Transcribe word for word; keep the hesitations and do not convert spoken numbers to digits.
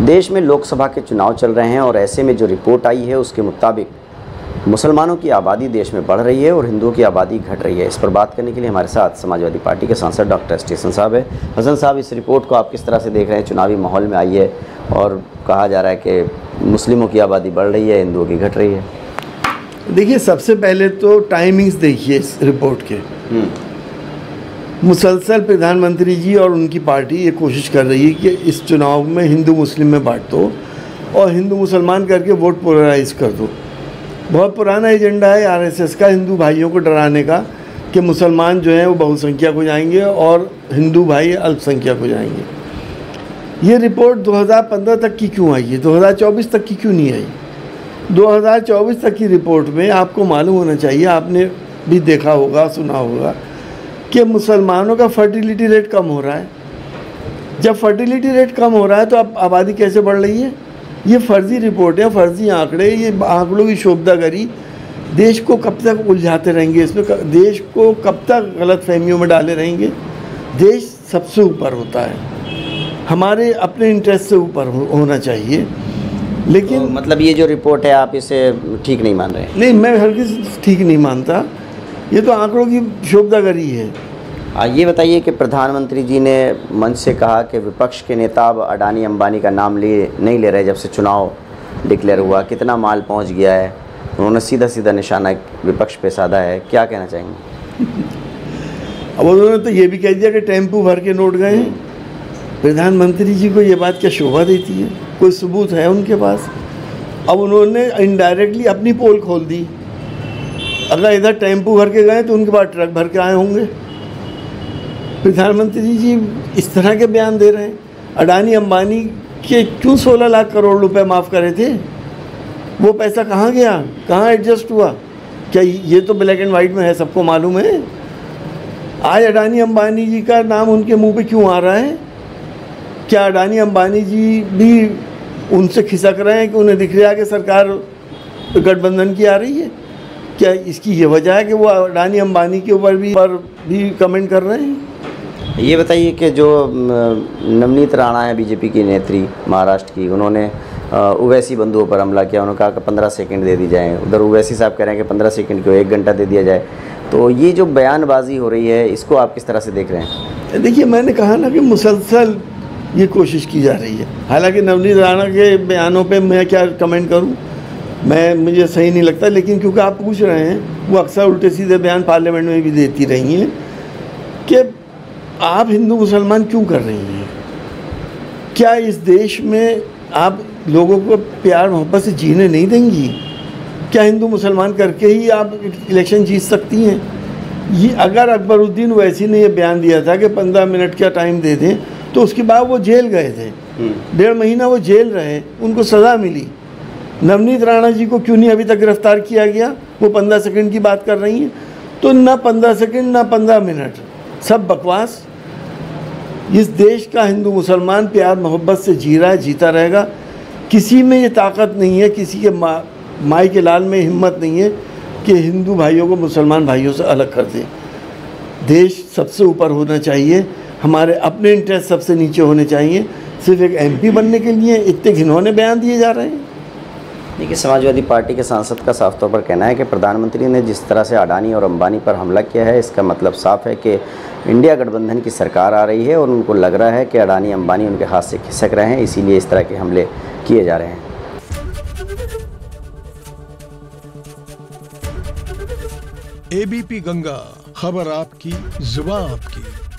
देश में लोकसभा के चुनाव चल रहे हैं और ऐसे में जो रिपोर्ट आई है उसके मुताबिक मुसलमानों की आबादी देश में बढ़ रही है और हिंदुओं की आबादी घट रही है। इस पर बात करने के लिए हमारे साथ समाजवादी पार्टी के सांसद डॉक्टर एस टी हसन साहब है। हसन साहब, इस रिपोर्ट को आप किस तरह से देख रहे हैं? चुनावी माहौल में आई है और कहा जा रहा है कि मुस्लिमों की आबादी बढ़ रही है, हिंदुओं की घट रही है। देखिए, सबसे पहले तो टाइमिंग्स देखिए इस रिपोर्ट के। मुसलसल प्रधानमंत्री जी और उनकी पार्टी ये कोशिश कर रही है कि इस चुनाव में हिंदू मुस्लिम में बांट दो और हिंदू मुसलमान करके वोट पोलराइज कर दो। बहुत पुराना एजेंडा है आरएसएस का, हिंदू भाइयों को डराने का कि मुसलमान जो हैं वो बहुसंख्यक हो जाएंगे और हिंदू भाई अल्पसंख्यक हो जाएंगे। ये रिपोर्ट दो हज़ार पंद्रह तक की क्यों आई है, दो हज़ार चौबीस तक की क्यों नहीं आई? दो हज़ार चौबीस तक की रिपोर्ट में आपको मालूम होना चाहिए, आपने भी देखा होगा, सुना होगा कि मुसलमानों का फर्टिलिटी रेट कम हो रहा है। जब फर्टिलिटी रेट कम हो रहा है तो अब आबादी कैसे बढ़ रही है? ये फर्जी रिपोर्ट है, फर्जी आंकड़े, ये आंकड़ों की शोभदागरी देश को कब तक उलझाते रहेंगे, इसमें देश को कब तक गलत फहमियों में डाले रहेंगे। देश सबसे ऊपर होता है, हमारे अपने इंटरेस्ट से ऊपर हो, होना चाहिए। लेकिन तो मतलब ये जो रिपोर्ट है आप इसे ठीक नहीं मान रहे? नहीं, मैं हर किसी ठीक नहीं मानता, ये तो आंकड़ों की शोभदागरी है। आ, ये बताइए कि प्रधानमंत्री जी ने मंच से कहा कि विपक्ष के नेता अब अडानी अंबानी का नाम ले नहीं ले रहे जब से चुनाव डिक्लेयर हुआ। कितना माल पहुंच गया है, उन्होंने सीधा सीधा निशाना विपक्ष पे साधा है। क्या कहना चाहेंगे? अब उन्होंने तो ये भी कह दिया कि टेम्पू भर के नोट गए। प्रधानमंत्री जी को ये बात क्या शोभा देती है? कोई सबूत है उनके पास? अब उन्होंने इनडायरेक्टली अपनी पोल खोल दी। अगर इधर टेम्पू भर के गए तो उनके पास ट्रक भर के आए होंगे। प्रधानमंत्री जी इस तरह के बयान दे रहे हैं। अडानी अंबानी के क्यों सोलह लाख करोड़ रुपए माफ़ करे थे? वो पैसा कहाँ गया, कहाँ एडजस्ट हुआ? क्या ये तो ब्लैक एंड वाइट में है, सबको मालूम है। आज अडानी अंबानी जी का नाम उनके मुंह पे क्यों आ रहा है? क्या अडानी अंबानी जी भी उनसे खिसक रहे हैं कि उन्हें दिख रहा है कि सरकार गठबंधन की आ रही है? क्या इसकी ये वजह है कि वो अडानी अंबानी के ऊपर भी पर भी कमेंट कर रहे हैं? ये बताइए कि जो नवनीत राणा है बीजेपी की नेत्री महाराष्ट्र की, उन्होंने ओवैसी बंधुओं पर हमला किया। उन्होंने कहा कि पंद्रह सेकंड दे दी जाए। उधर ओवैसी साहब कह रहे हैं कि पंद्रह सेकंड क्यों, एक घंटा दे दिया जाए। तो ये जो बयानबाजी हो रही है, इसको आप किस तरह से देख रहे हैं? देखिए, मैंने कहा ना कि मुसलसल ये कोशिश की जा रही है। हालांकि नवनीत राणा के बयानों पे मैं क्या कमेंट करूं, मैं मुझे सही नहीं लगता। लेकिन क्योंकि आप पूछ रहे हैं, वो अक्सर उल्टे सीधे बयान पार्लियामेंट में भी देती रही हैं कि आप हिंदू मुसलमान क्यों कर रही हैं? क्या इस देश में आप लोगों को प्यार मोहब्बत से जीने नहीं देंगी? क्या हिंदू मुसलमान करके ही आप इलेक्शन जीत सकती हैं? ये अगर अकबरुद्दीन ओवैसी ने ये बयान दिया था कि पंद्रह मिनट का टाइम दे दें, तो उसके बाद वो जेल गए थे, डेढ़ महीना वो जेल रहे, उनको सज़ा मिली। नवनीत राणा जी को क्यों नहीं अभी तक गिरफ्तार किया गया? वो पंद्रह सेकंड की बात कर रही हैं। तो ना पंद्रह सेकंड ना पंद्रह मिनट, सब बकवास। इस देश का हिंदू मुसलमान प्यार मोहब्बत से जी रहा है, जीता रहेगा। किसी में ये ताकत नहीं है, किसी के मा, माई के लाल में हिम्मत नहीं है कि हिंदू भाइयों को मुसलमान भाइयों से अलग कर दें। देश सबसे ऊपर होना चाहिए, हमारे अपने इंटरेस्ट सबसे नीचे होने चाहिए। सिर्फ एक एमपी बनने के लिए इतने घिनौने बयान दिए जा रहे हैं। देखिए, समाजवादी पार्टी के सांसद का साफ तौर पर कहना है कि प्रधानमंत्री ने जिस तरह से अडानी और अंबानी पर हमला किया है, इसका मतलब साफ है कि इंडिया गठबंधन की सरकार आ रही है और उनको लग रहा है कि अडानी अंबानी उनके हाथ से खिसक रहे हैं, इसीलिए इस तरह के हमले किए जा रहे हैं। एबीपी गंगा, खबर आपकी, जुबान आपकी।